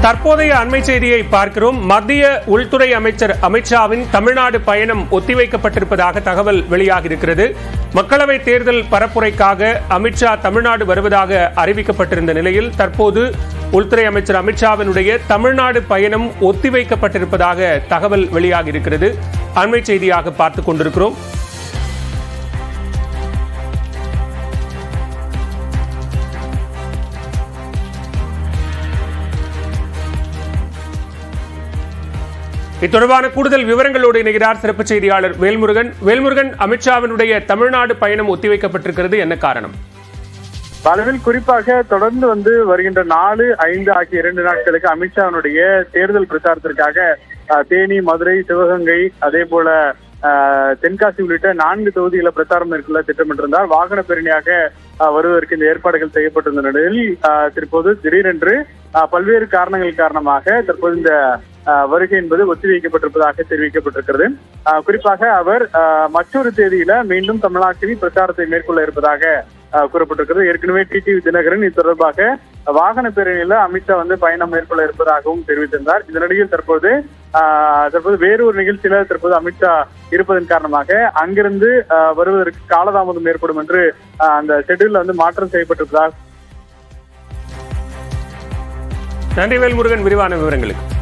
தற்போதைய அண்மை செய்தியை பார்க்கிறோம். மத்திய உள்துறை அமைச்சர் அமித்ஷாவின் தமிழ்நாடு பயணம் ஒத்திவைக்கப்பட்டிருப்பதாக தகவல் வெளியாகியிருக்கிறது. மக்களவைத் தேர்தல் பரப்புரைக்காக அமித்ஷா தமிழ்நாடு வருவதாக அறிவிக்கப்பட்டிருந்த நிலையில் தற்போது உள்துறை அமைச்சர் அமித்ஷாவினுடைய தமிழ்நாடு பயணம் ஒத்திவைக்கப்பட்டிருப்பதாக தகவல் வெளியாகியிருக்கிறது. அண்மை செய்தியாக பார்த்துக் கொண்டிருக்கிறோம். இத்தொடர்பான கூடுதல் விவரங்களோடு இணைகிறார் சிறப்பு செய்தியாளர் வேல்முருகன். வேல்முருகன், அமித்ஷாவினுடைய தமிழ்நாடு பயணம் ஒத்திவைக்கப்பட்டிருக்கிறது, என்ன காரணம்? அளவில் குறிப்பாக தொடர்ந்து வருகின்ற 4, 5 ஆகிய 2 நாட்களுக்கு அமித்ஷாவினுடைய தேர்தல் பிரச்சாரத்திற்காக தேனி, மதுரை, சிவகங்கை, அதே போல தென்காசி உள்ளிட்ட 4 தொகுதிகளை பிரச்சாரம் மேற்கொள்ள திட்டமிட்டிருந்தார். வாகன பேரணியாக வருவதற்கு இந்த ஏற்பாடுகள் செய்யப்பட்டிருந்த நிலையில் தற்போது திடீரென்று பல்வேறு காரணங்கள் காரணமாக தற்போது இந்த வருகை என்பது ஒத்திவைக்கப்பட்டிருப்பதாக தெரிவிக்கப்பட்டிருக்கிறது. குறிப்பாக அவர் மற்றொரு தேதியில மீண்டும் தமிழ்நாட்டில் பிரச்சாரத்தை மேற்கொள்ள இருப்பதாக கூறப்பட்டிருக்கிறது. ஏற்கனவே டிடிவி தினகரன் இது தொடர்பாக வாகன பேரணியில அமித்ஷா பயணம் மேற்கொள்ள இருப்பதாகவும் தெரிவித்திருந்தார். இதனிடையில் தற்போது வேறொரு நிகழ்ச்சியில தற்போது அமித்ஷா இருப்பதன் காரணமாக அங்கிருந்து வருவதற்கு காலதாமதம் ஏற்படும் என்று அந்த ஷெட்யூல்ல மாற்றம் செய்யப்பட்டிருப்பதாக. நன்றி வேல்முருகன், விரிவான விவரங்களுக்கு.